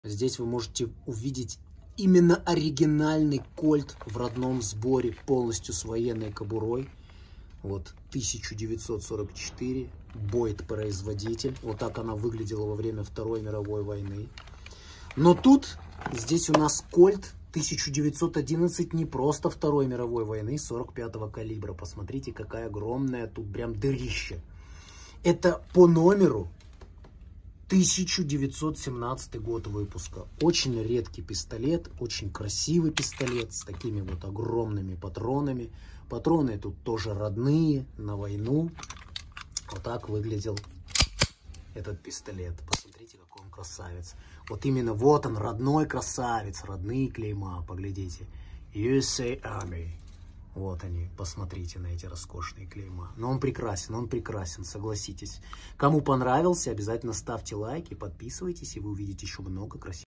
Здесь вы можете увидеть именно оригинальный кольт в родном сборе, полностью с военной кобурой. Вот 1944, Бойт-производитель. Вот так она выглядела во время Второй мировой войны. Но тут, здесь у нас кольт 1911, не просто Второй мировой войны, 45-го калибра. Посмотрите, какая огромная тут прям дырища. Это по номеру 1917 год выпуска. Очень редкий пистолет, очень красивый пистолет с такими вот огромными патронами. Патроны тут тоже родные, на войну. Вот так выглядел этот пистолет. Посмотрите, какой он красавец. Вот именно вот он, родной красавец, родные клейма. Поглядите. USA Army. Вот они, посмотрите на эти роскошные клейма. Но он прекрасен, согласитесь. Кому понравился, обязательно ставьте лайки, подписывайтесь, и вы увидите еще много красивых.